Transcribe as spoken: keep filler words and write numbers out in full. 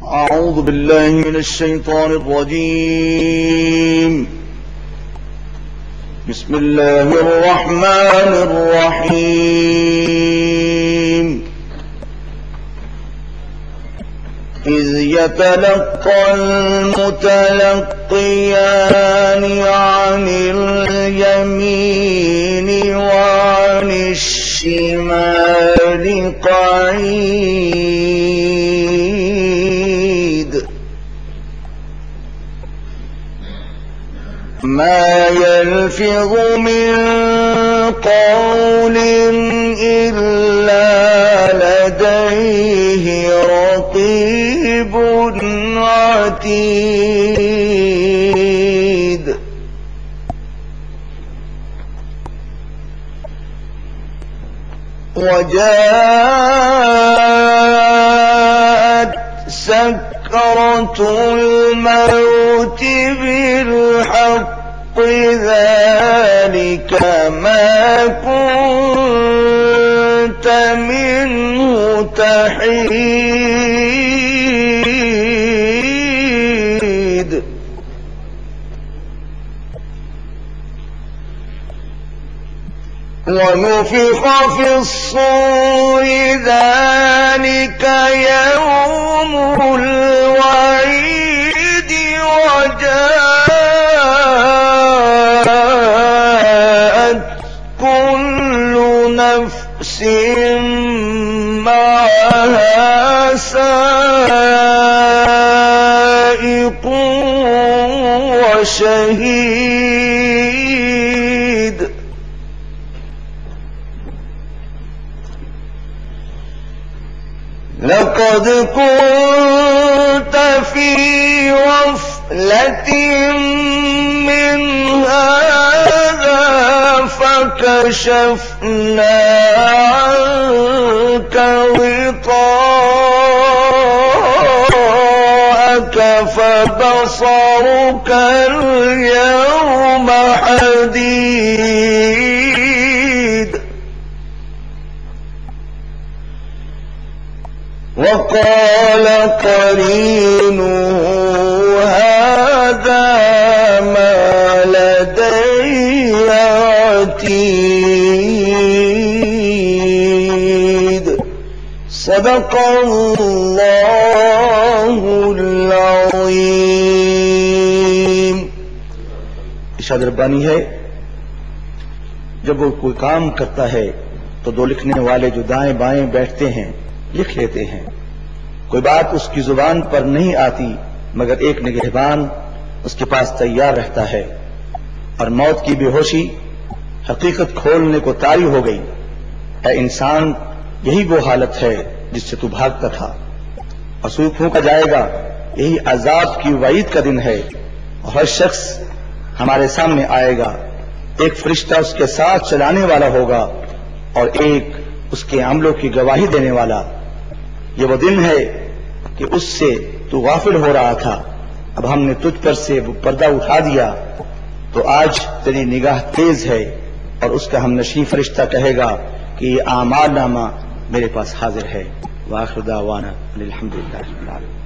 أعوذ بالله من الشيطان الرجيم. بسم الله الرحمن الرحيم. إذ يتلقى المتلقيان عن اليمين وعن الشمال قعيد ما يلفظ من قول إلا لديه رقيب عتيد. وجاءت سكرة الموت بالحق ذلك ما كنت منه تحيد. ونفخ في الصور ذلك يوم الوعيد. وجاءت كل نفس معها سائق وشهيد. لقد كنت في غفلة من هذا فكشفنا عنك غطاءك فبصرك اليوم حديد. وقال قرينه هذا ما لدي عتيد. صدق الله العظيم. इरशाद रब्बानी है, जब वो कोई काम करता है तो दो लिखने वाले जो दाएं बाएं बैठते हैं लिख लेते हैं। कोई बात उसकी जुबान पर नहीं आती मगर एक निगहबान उसके पास तैयार रहता है। और मौत की बेहोशी हकीकत खोलने को तारी हो गई। ऐ इंसान, यही वो हालत है जिससे तू भागता था। और सूर फूंका जाएगा, यही अजाब की वईद का दिन है। और हर शख्स हमारे सामने आएगा। एक फरिश्ता उसके साथ चलाने वाला होगा और एक उसके अमलों की गवाही देने वाला। ये वो दिन है कि उससे तू गाफिल हो रहा था, अब हमने तुझ पर से वो पर्दा उठा दिया। तो आज तेरी निगाह तेज है और उसका हम नशी फरिश्ता कहेगा कि ये आमाल नामा मेरे पास हाजिर है। वाखिर दावाना अल्हम्दुलिल्लाह रब्बिल आलमीन।